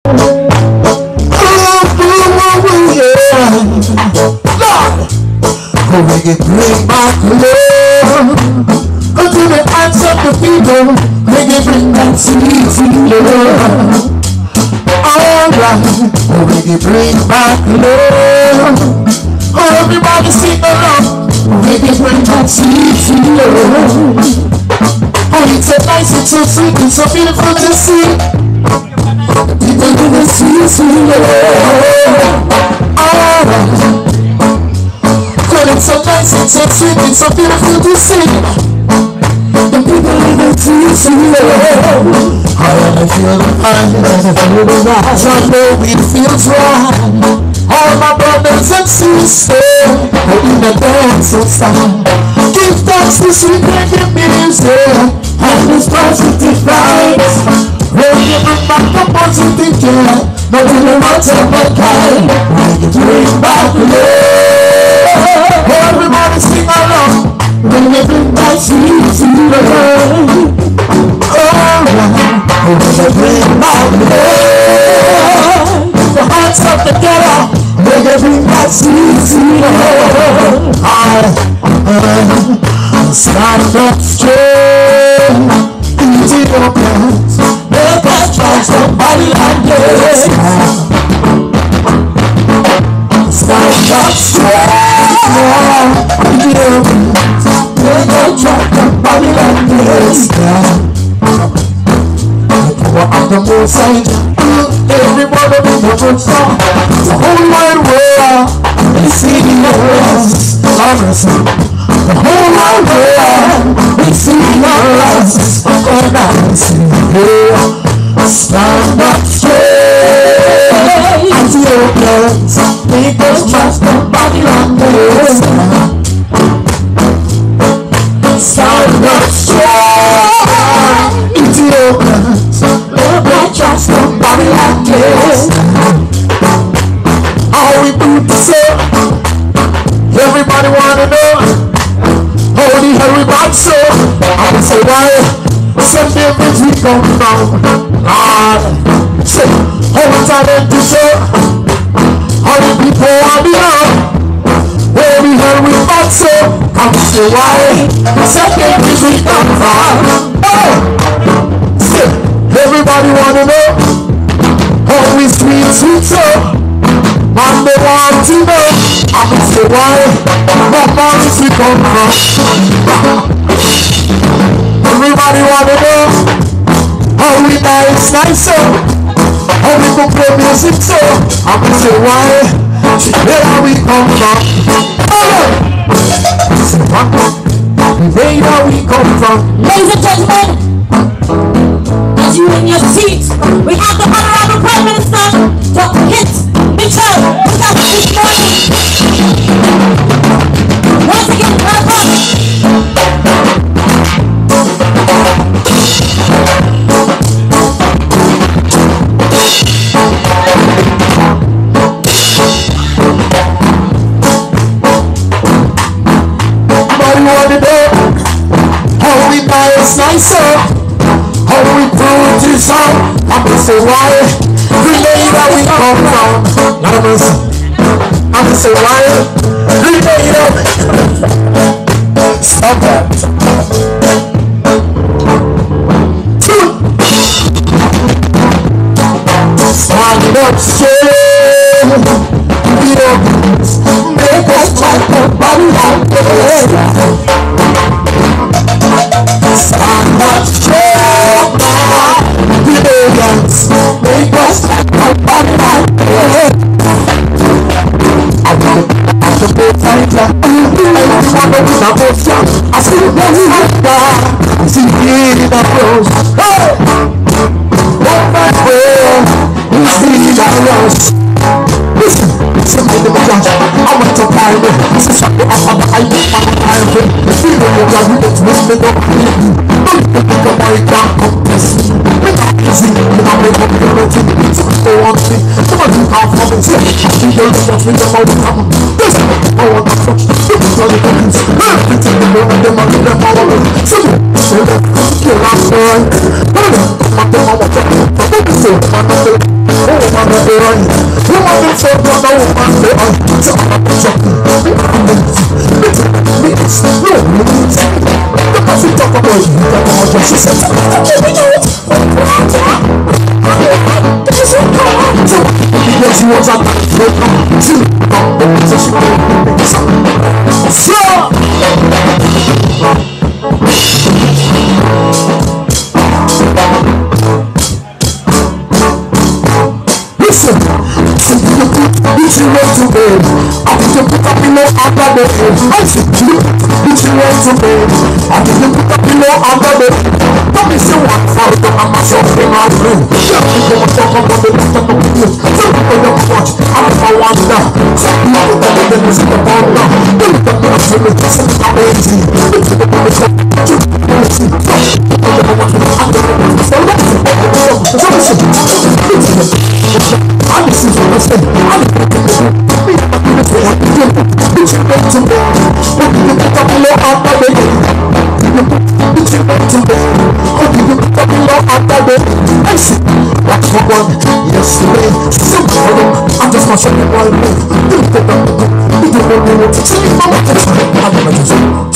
Reggae bring back love unto the hearts of the people. Reggae bring back sweet, sweet love. Alright, reggae bring back love. Oh, everybody sing along. Reggae bring back sweet, sweet love. Oh, it's so nice, it's so sweet, it's so beautiful to see. People do the sweet, sweet love. Alright. It's so nice, it's so sweet, it's so beautiful to see. The people in the trees in love. I wanna feel the fire, I wanna feel the rise. I know it feels right. All my brothers and sisters are in the dance of style. Give thanks to sweet reggae music and this positive vibes. Reggae bring back the positive joy. No matter what kind, reggae bring back love. Everybody sing along. Reggae bring back sweet, sweet love. Alright, reggae bring back love. The hearts of the ghetto. Reggae bring back sweet, sweet love. Stand up straight into your plans. Make us try somebody like this. Stand up straight. The most side, everybody in the good song. The whole wide world is singing us. The whole wide world is singing us. And I sing here. Stand up straight. Ethiopians, make us trust the body on this. Stand up straight. Ethiopians, trust nobody like this. How we put this up? Everybody wanna know. Holy hell we back so. I can say why. Some difference we come from. Say, how talent is up. How the people want to know. Holy hell we back so. I can say why. Some difference we come from. Say, everybody wanna know how we sweet, sweet so. And they want to know. I can say why. What mountains we come from. Everybody wanna know how we nice, nice so. How we can play music so. I can say why. Where we come from. Where we come from. Ladies and gentlemen, you in your seats, we have the Honorable Prime Minister, Dr. Kit Mitchell, with us this morning. Once again, welcome. Everybody want to know how we nice up. How we prove this out? I'm gonna say why. Relay that we come from. Not a mercy. I'm gonna say why. Relay that. Stop that. Stand up straight. Make us like nobody like this. Stand up straight. Make us like nobody like this. I want to go fighter. I want to go fighter. I see the best fighter. I see the in the close. One my way. We see the rush. Listen, something in the judge. I want to find it. This is something I want to find it. The feeling of God, we don't miss me, don't feel you. Don't think of my God, compress me. See, you know, make up your routine. So on me, somebody can't come and say, you don't just think about it. Listen, I want to touch the people of the things. Everything you know, and them and them all over. So you kill us, boy. Come on, come on, come on, come on. was a listen, so you put each way to bed. I think you put a pillow under the head. I said you put each way to bed. I think you put a pillow under the head. Don't be so one for the mama shopping my room. Yeah, people talk about the rest of the video. Some people don't watch. I'm for one now. Some people don't let them see the ball now. They look at me and tell me this is amazing. It's the people that you see. I don't know what to do. I don't know what to do. So let's I this is what I said. I'm going to do. Me, I'm going to do. Bitch, you went to bed. What did you put up below after the day? Bitch, you went to bed. What did you put up below after the day? I said, what's for one? Yesterday, somebody, I'm just not showing one move. You don't know what to say. I'm not going to say.